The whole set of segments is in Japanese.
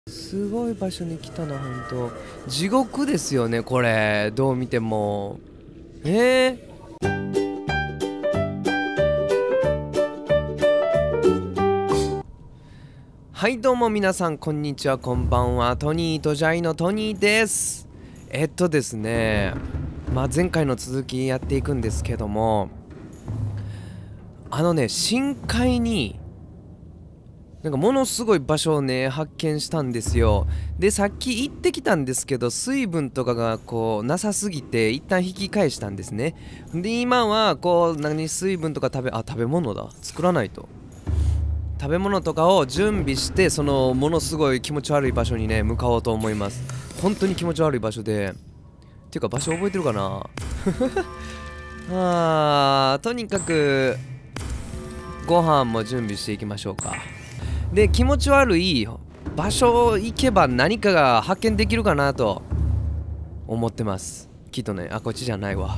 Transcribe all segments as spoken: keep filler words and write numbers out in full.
すごい場所に来たな。ほんと地獄ですよねこれ、どう見ても。えーはいどうも皆さんこんにちは、こんばんは。トニーとジャイのトニーです。えっとですねまあ前回の続きやっていくんですけども、あのね深海になんかものすごい場所をね発見したんですよ。でさっき行ってきたんですけど、水分とかがこうなさすぎて一旦引き返したんですね。で今はこう何水分とか食べあ食べ物だ作らないと。食べ物とかを準備して、そのものすごい気持ち悪い場所にね向かおうと思います。本当に気持ち悪い場所で、っていうか場所覚えてるかなあーとにかくご飯も準備していきましょうか。で気持ち悪い場所行けば何かが発見できるかなと思ってます。きっとね。あ、こっちじゃないわ。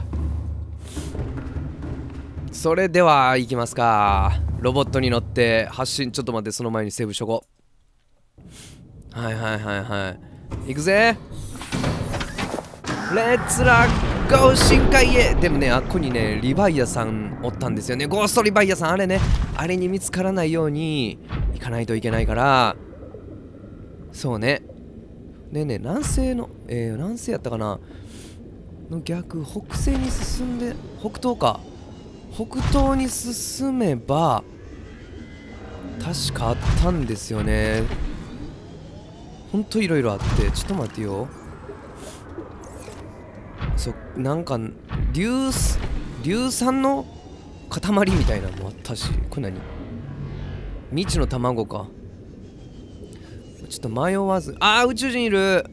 それでは行きますか。ロボットに乗って発進。ちょっと待って、その前にセーブしとこう。はいはいはいはい、行くぜ。レッツラゴー深海へ。でもねあっこにねリヴァイアさんおったんですよね。ゴーストリヴァイアさん、あれね、あれに見つからないように行かないといけないから。そうね。ねえねえ南西のえー、南西やったかなの逆、北西に進んで、北東か、北東に進めば確かあったんですよね。ほんといろいろあって、ちょっと待ってよ。そうなんか硫硫酸の塊みたいなのもあったし、これ何、未知の卵か。ちょっと迷わず、あー宇宙人いる。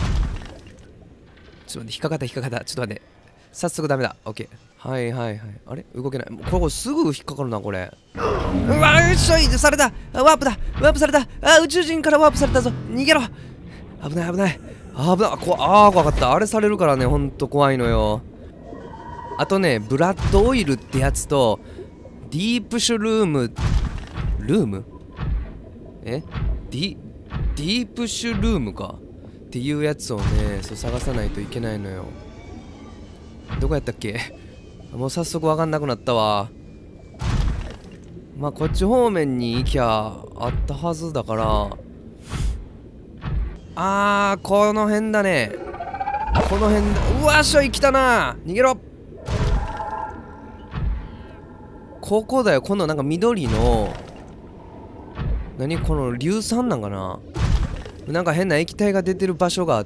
ちょっと待って、引っかかった引っかかった。ちょっと待って、早速ダメだ。オッケー。はいはいはい。あれ動けない。これすぐ引っかかるなこれ。うわよっしゃいされた。ワープだワープされた。あ宇宙人からワープされたぞ。逃げろ。危ない危ない。あ危ない。こあー怖かった。あれされるからね、ほんと怖いのよ。あとねブラッドオイルってやつとディープシュルームルームえディディープシュルームかっていうやつをねそう探さないといけないのよ。どこやったっけ。もう早速分かんなくなったわ。まあこっち方面に行きゃあったはずだから。あーこの辺だね、この辺だ。うわっしょい来たな。逃げろ。ここだよ。このなんか緑の何、この硫酸なんかな、なんか変な液体が出てる場所があって、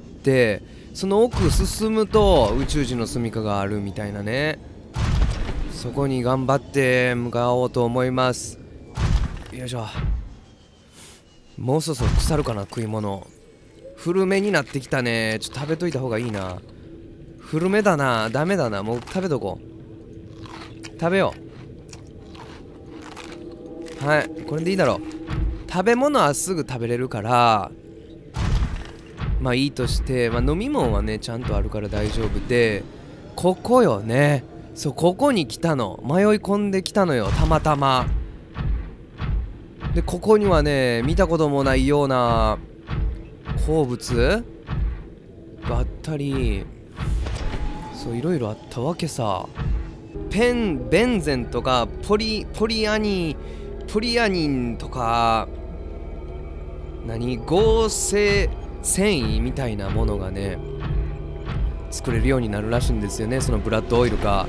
その奥進むと宇宙人の住処があるみたいなね。そこに頑張って向かおうと思います。よいしょ。もうそろそろ腐るかな食い物。古めになってきたね。ちょっと食べといた方がいいな。古めだな。ダメだな。もう食べとこう。食べよう。はいこれでいいだろう。食べ物はすぐ食べれるからまあいいとして、まあ、飲み物はねちゃんとあるから大丈夫で、ここよね。そうここに来たの。迷い込んできたのよたまたま。でここにはね見たこともないような鉱物があったり、そういろいろあったわけさ。ペンベンゼンとかポリポリアニポリアニンとか何合成繊維みたいなものがね作れるようになるらしいんですよね。そのブラッドオイルか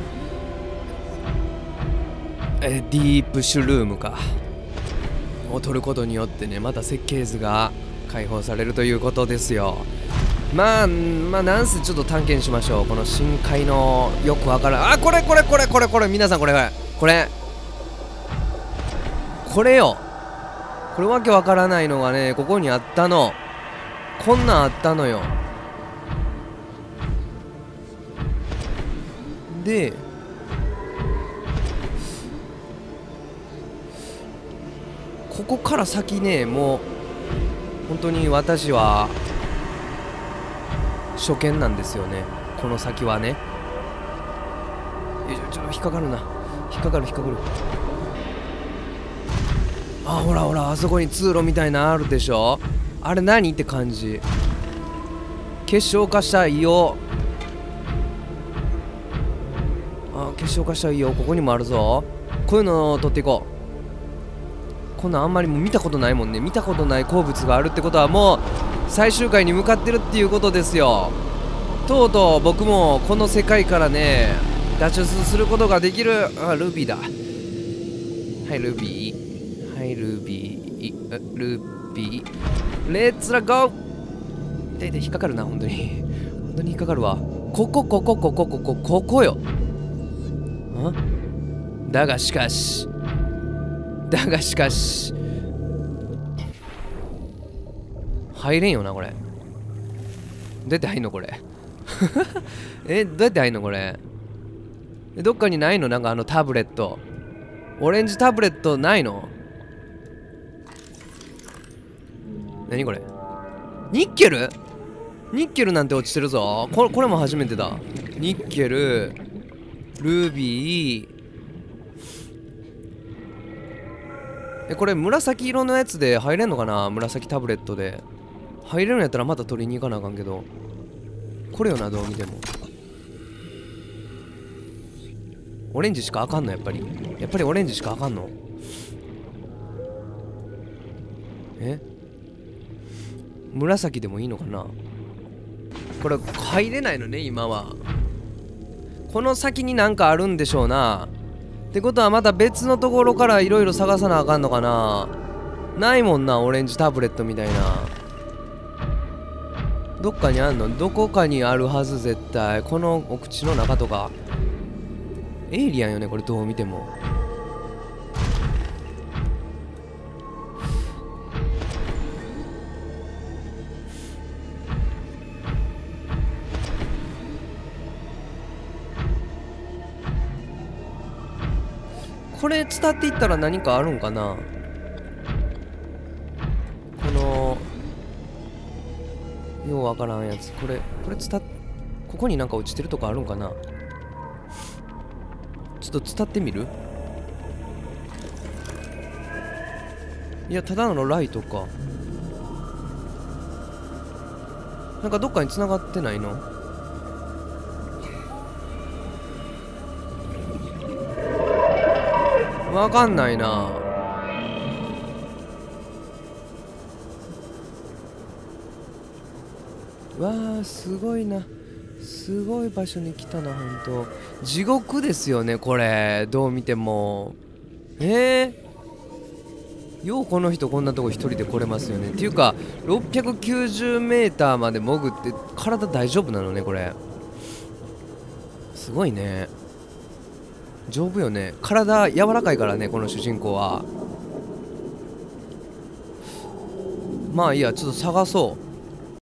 えディープシュルームかを取ることによってね、また設計図が解放されるということですよ。まあまあなんせちょっと探検しましょう。この深海のよくわからん、あこれこれこれこれこれ皆さんこれこれこれよ。これわけわからないのがねここにあったの。こんなんあったのよ。でここから先ねもう本当に私は初見なんですよね。この先はね。よいしょちょっと引っかかるな。引っかかる引っかかる。あほらほらあそこに通路みたいなのあるでしょ。 あれ何って感じ。結晶化したいよ。あ、結晶化したいよ。ここにもあるぞ。こういうのを取っていこう。こんなんあんまりもう見たことないもんね。見たことない鉱物があるってことはもう最終回に向かってるっていうことですよ。とうとう僕もこの世界からね脱出することができる。あ、ルビーだ。はいルビー、はいルビー、ルビー、レッツラゴー。でで引っかかるな、本当に本当に引っかかるわ。ここここここここここよ。んだがしかしだがしかし入れんよなこれ。どうやって入んのこれえ、どうやって入んのこれ。どっかにないの？なんかあのタブレット、オレンジタブレットないの？何これ、ニッケル？ニッケルなんて落ちてるぞ。これ、これも初めてだ。ニッケル、ルビー。え、これ紫色のやつで入れんのかな？紫タブレットで入れるんやったらまた取りに行かなあかんけど、これよな、どう見ても。オレンジしかあかんの？やっぱりやっぱりオレンジしかあかんの？え、紫でもいいのかな。これ入れないのね今は。この先になんかあるんでしょうな。ってことはまた別のところからいろいろ探さなあかんのかな。ないもんな、オレンジタブレットみたいな。どっかにあんの？どこかにあるはず絶対。このお口の中とか。エイリアンよねこれ、どう見ても。これ伝っていったら何かあるんかな。このようわからんやつ。これこれ伝っここになんか落ちてるとかあるんかな。ちょっと伝ってみる。いやただのライトか。なんかどっかに繋がってないの？わかんないな。わーすごいな。すごい場所に来たな。ほんと地獄ですよねこれ、どう見ても。えー、ようこの人こんなとこ一人で来れますよね。っていうかろっぴゃくきゅうじゅうメーターまで潜って体大丈夫なのねこれ。すごいね。丈夫よね。体柔らかいからねこの主人公は。まあいいや、ちょっと探そう。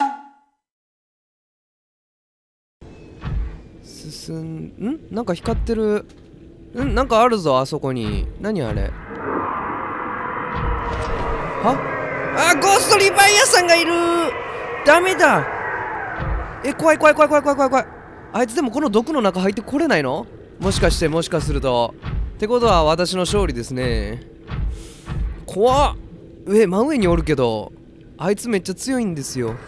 進んんなんか光ってる。んなんかあるぞあそこに。何あれ。はあ、ゴーストリバイアさんがいる。ダメだ。え、怖い怖い怖い怖い怖い怖い怖い。あいつでもこの毒の中入ってこれないの？もしかしてもしかすると。ってことは私の勝利ですね。怖っ。え、真上におるけどあいつめっちゃ強いんですよ。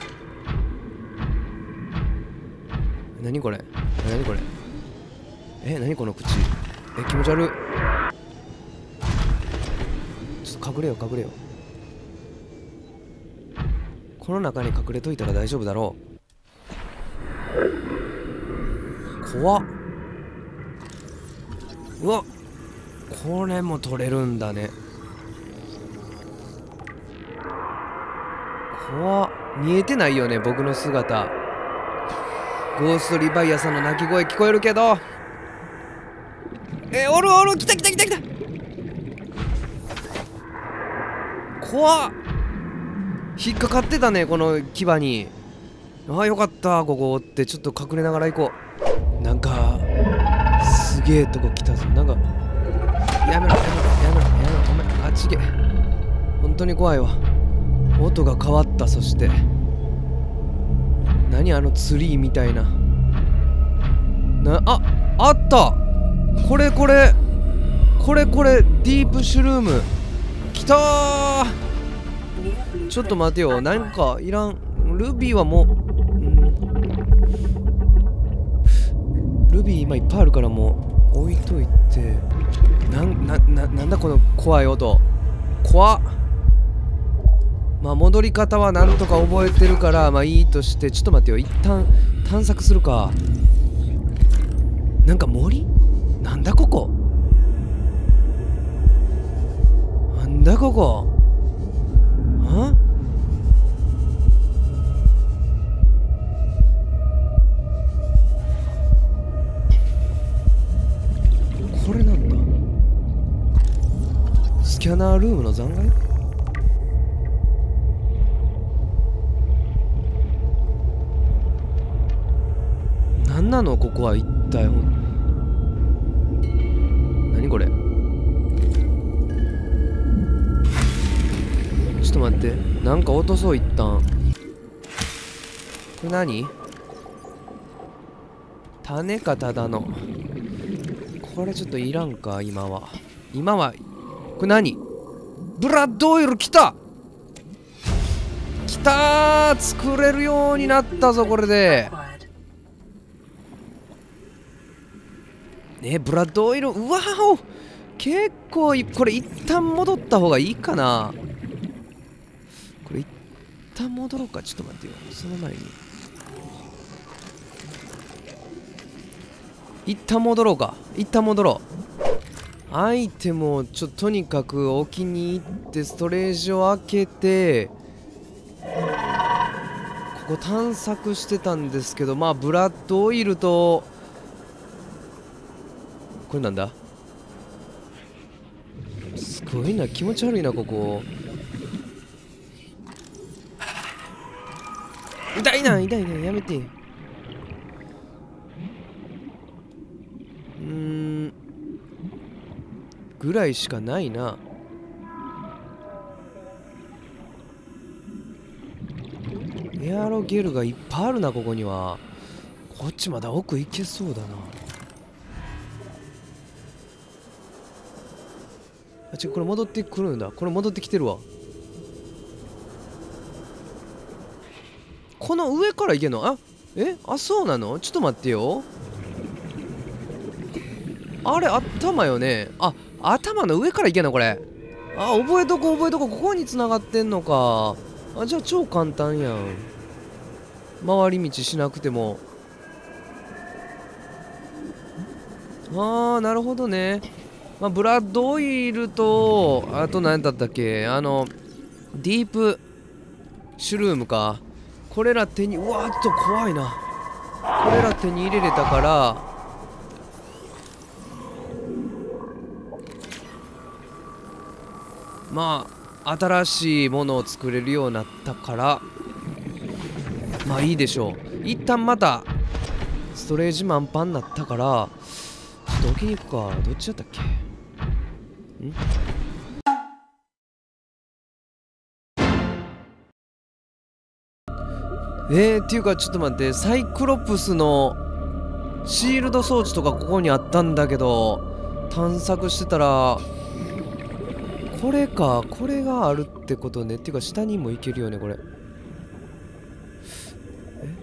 何これ何これ。え、何この口。え、気持ち悪い。ちょっと隠れよ隠れよ。この中に隠れといたら大丈夫だろう。怖っ。うわっ、これも取れるんだね。怖っ。見えてないよね僕の姿。ゴーストリバイアさんの鳴き声聞こえるけど。え、おるおる、来た来た来た来た。怖っ。引っかかってたねこの牙に。ああよかったここおって。ちょっと隠れながら行こう。なんかすげえとこ来たぞ。なんかやめろやめろやめろやめろ。お前あっちげ。本当に怖いわ。音が変わった。そして何あのツリーみたいな。なああった。これこれこれこれディープシュルーム来たー。 ちょっと待てよ。なんかいらん。ルビーはもう、うん、ルビー今いっぱいあるからもう置いといて。なんなななんだこの怖い音。怖っ。まあ戻り方はなんとか覚えてるからまあいいとして、ちょっと待ってよ。一旦探索するか。なんか森？なんだここ？なんだここ？あ？これなんだ？スキャナールームの残骸？なんなのここは一体。何これ？ちょっと待って、なんか落とそう一旦。これ何？種かただの。これちょっといらんか今は。今はこれ何？ブラッドオイル来た！来たー！作れるようになったぞこれで。ね、ブラッドオイル、うわお、結構いこれ一旦戻った方がいいかな。これ一旦戻ろうか。ちょっと待ってよ。その前に一旦戻ろうか。一旦戻ろう。アイテムをちょっととにかく置きに行ってストレージを開けて、ここ探索してたんですけど、まあブラッドオイルとこれなんだ？すごいな、気持ち悪いなここ。痛いな痛いな、やめて。うーんぐらいしかないな。エアロゲルがいっぱいあるなここには。こっちまだ奥行けそうだな。あ、ちょ、これ戻ってくるんだ。これ戻ってきてるわ。この上から行けんの？あ、え、あ、そうなの？ちょっと待ってよ。あれ頭よね。あ、頭の上から行けんのこれ。あ、覚えとこ覚えとこ。ここに繋がってんのか。あ、じゃあ超簡単やん。回り道しなくても。あー、なるほどね。まあ、ブラッドオイルと、あと何だったっけ、あの、ディープシュルームか。これら手に、うわーっと怖いな。これら手に入れれたから、まあ、新しいものを作れるようになったから、まあいいでしょう。一旦また、ストレージ満帆になったから、ちょっと置きに行くか。どっちだったっけ？ん？えー、っていうかちょっと待って、サイクロプスのシールド装置とかここにあったんだけど、探索してたら、これか、これがあるってことね。っていうか下にも行けるよね、これ。え？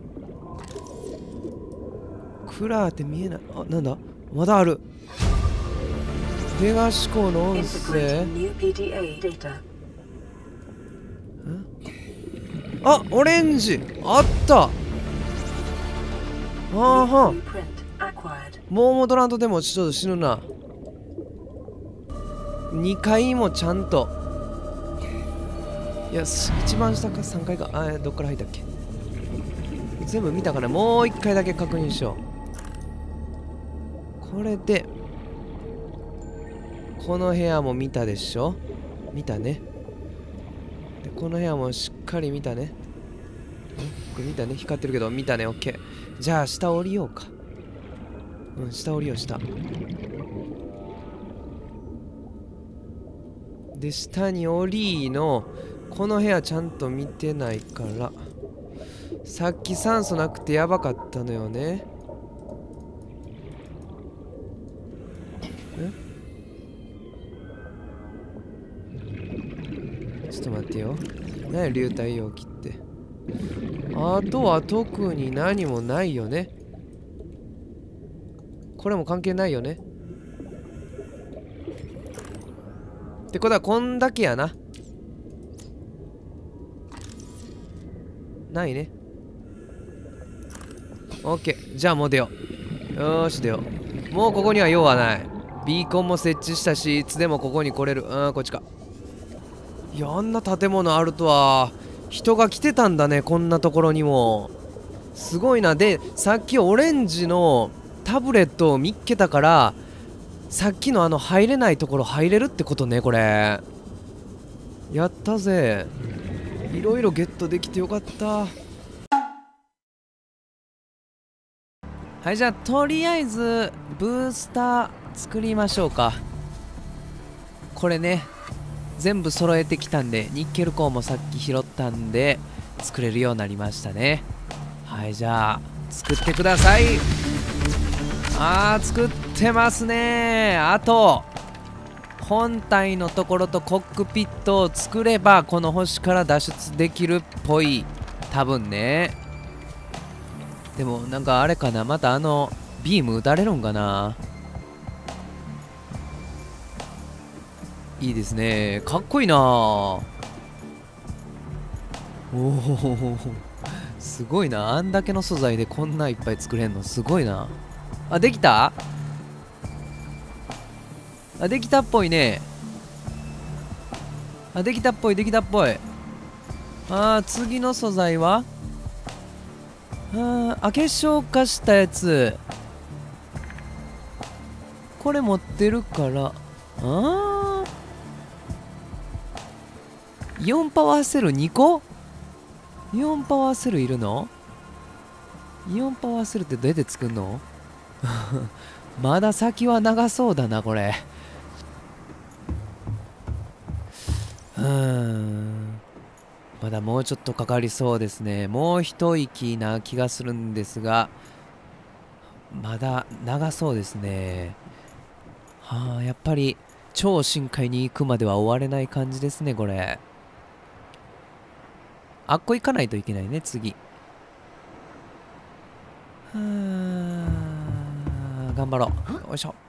クラーって見えない。あ、なんだ？まだある。ベガ思考の音声。あ、オレンジあった。あーはん。もう戻らんとでもちょっと死ぬな。にかいもちゃんと。いや、一番下かさんかいか。あ、どっから入ったっけ。全部見たかな。もういっかいだけ確認しよう。これでこの部屋も見たでしょ。見たね。でこの部屋もしっかり見たね。これ見たね。光ってるけど見たね。オッケー。じゃあ下降りようか。うん、下降りよう。下で下に降りのこの部屋ちゃんと見てないから、さっき酸素なくてやばかったのよね。え、ちょっと待ってよ。 ね、流体容器って。あとは特に何もないよね。これも関係ないよね。ってことはこんだけやな。ないね。オッケー。じゃあもう出よう。よーし出よう。もうここには用はない。ビーコンも設置したし、いつでもここに来れる。うん、こっちか。いや、あんな建物あるとは。人が来てたんだね、こんなところにも。すごいな。で、さっきオレンジのタブレットを見っけたから、さっきのあの入れないところ入れるってことね、これ。やったぜ。いろいろゲットできてよかった。はい、じゃあとりあえずブースター作りましょうか。これね、全部揃えてきたんで、ニッケルコーンもさっき拾ったんで作れるようになりましたね。はい、じゃあ作ってください。あー、作ってますね。あと本体のところとコックピットを作ればこの星から脱出できるっぽい。多分ね。でもなんかあれかな、またあのビーム撃たれるんかな。いいですね、かっこいいな。おお、すごいな。あんだけの素材でこんないっぱい作れんのすごいな。あ、できた。あ、できたっぽいね。あ、できたっぽい、できたっぽい。あー、次の素材はあー、あ、結晶化したやつ。これ持ってるから。あー、イオンパワーセルにこ。イオンパワーセルいるの？イオンパワーセルってどうやって作るの？まだ先は長そうだな、これ。うーん。まだもうちょっとかかりそうですね。もう一息な気がするんですが、まだ長そうですね。はあ、やっぱり超深海に行くまでは終われない感じですね、これ。あっこ行かないといけないね、次。はあ、頑張ろう。よいしょ。